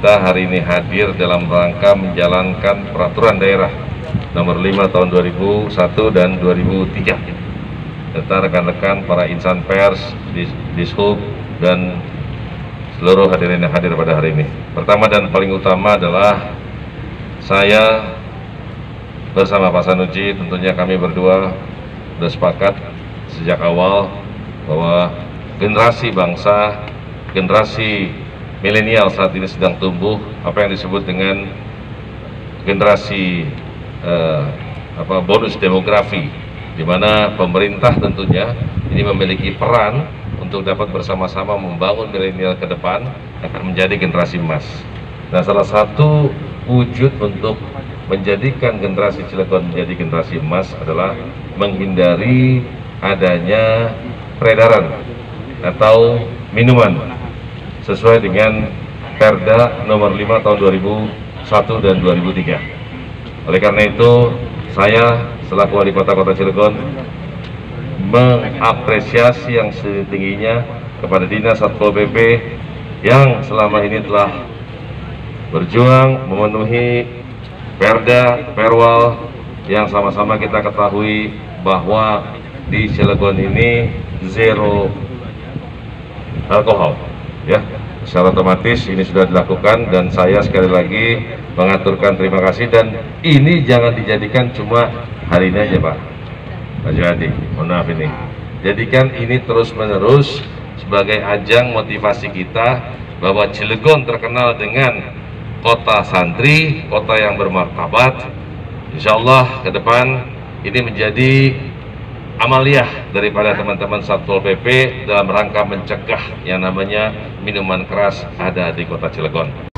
kita hari ini hadir dalam rangka menjalankan peraturan daerah nomor 5 tahun 2001 dan 2003 serta rekan-rekan para insan pers, Dishub, dan seluruh hadirin yang hadir pada hari ini. Pertama dan paling utama adalah saya bersama Pak Sanusi, tentunya kami berdua sudah sepakat sejak awal bahwa generasi bangsa, generasi milenial saat ini sedang tumbuh, apa yang disebut dengan generasi bonus demografi, di mana pemerintah tentunya ini memiliki peran untuk dapat bersama-sama membangun milenial ke depan akan menjadi generasi emas. Nah, salah satu wujud untuk menjadikan generasi Cilegon menjadi generasi emas adalah menghindari adanya peredaran atau minuman sesuai dengan Perda nomor 5 tahun 2001 dan 2003. Oleh karena itu, saya selaku Wali Kota Cilegon mengapresiasi yang setingginya kepada Dinas Satpol PP yang selama ini telah berjuang memenuhi Perda, Perwal yang sama-sama kita ketahui bahwa di Cilegon ini zero alkohol. Ya, secara otomatis ini sudah dilakukan dan saya sekali lagi mengaturkan terima kasih, dan ini jangan dijadikan cuma hari ini aja Pak Jadi, mohon maaf ini. Jadikan ini terus-menerus sebagai ajang motivasi kita bahwa Cilegon terkenal dengan kota santri, kota yang bermartabat. Insya Allah ke depan ini menjadi amaliyah daripada teman-teman Satpol PP dalam rangka mencegah yang namanya minuman keras ada di kota Cilegon.